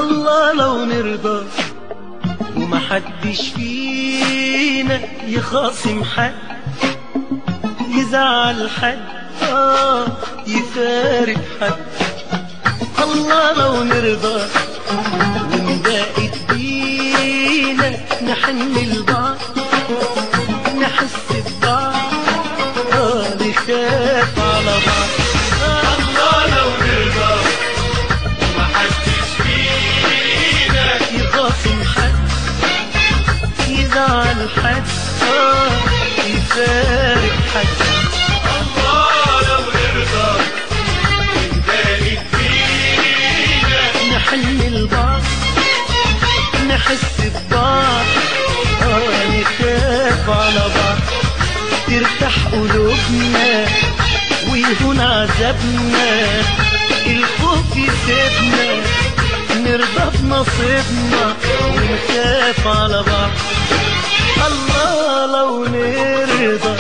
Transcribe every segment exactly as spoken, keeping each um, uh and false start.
الله لو نرضى ومحدش فينا يخاصم حد، يزعل حد، آه يفارق حد. الله لو نرضى ونبقى بينا نحن لبعض، نحس ببعض، آه نخاف على بعض. الله لو نرضى ومحدش فينا يخاصم حد، يزعل حد، آه يفارق حد. الله لو نرضى ونبارك فينا نحن لبعض، نحس ببعض، آه نخاف على بعض. ترتاح قلوبنا ويهون عذابنا، الخوف يسيبنا نرضى بنصيبنا ونخاف على بعض. الله لو نرضى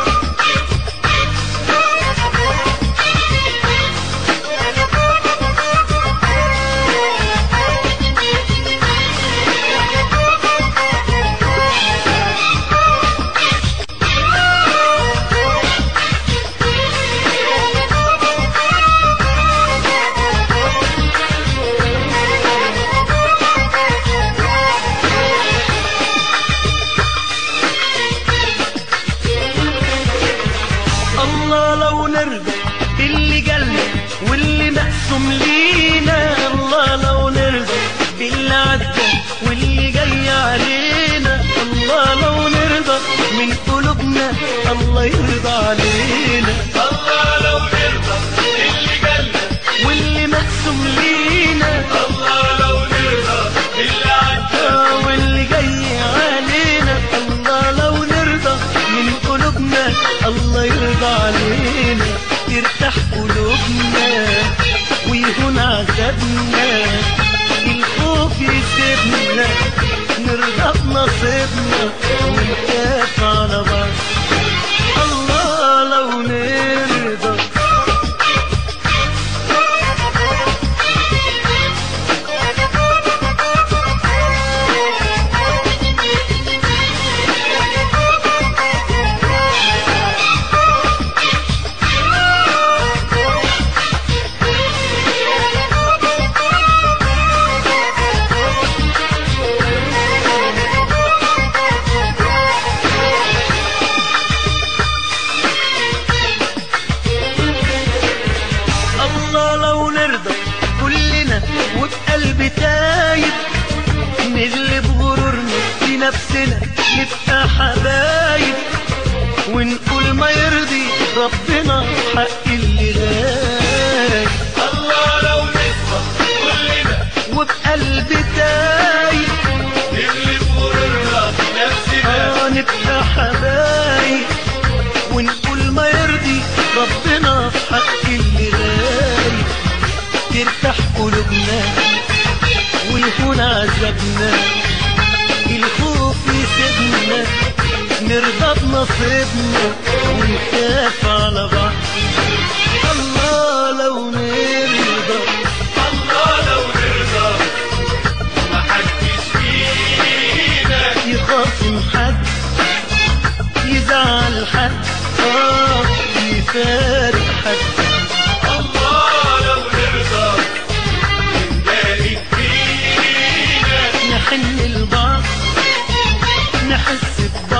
الله لو نرضى باللي جالنا واللي مقسوم لينا. الله لو نرضى باللي عدى واللي جاي علينا. الله لو نرضى من قلوبنا الله يرضى علينا. الله لو نرضى اللي جالنا واللي مقسوم لينا. الله لو نرضى اللي عدى آه واللي جاي علينا. الله لو نرضى من قلوبنا الله يرضى علينا. يرتاح قلوبنا ويهون عذابنا، الخوف يسيبنا نرضى بنصيبنا ونخاف على بعض. الله لو نرضى الله لو نرضى كلنا وبقلب تايب، نغلب غرورنا في نفسنا نبقى حبايب، ونقول ما يرضي ربنا حق اللي غايب. الله لو نرضى كلنا وبقلب تايب نغلب غرورنا في نفسنا آه نبقى حبايب، ونقول ما يرضي ربنا حق اللي غايب. ترتاح قلوبنا ويهون عذابنا، الخوف يسيبنا نرضى بنصيبنا ونخاف على بعض. الله لو نرضى الله لو نرضى ومحدش فينا يخاصم حد، يزعل حد، آه يفارق حد. الله لو نرضى ونبارك فينا نحن لبعض، نحس ببعض،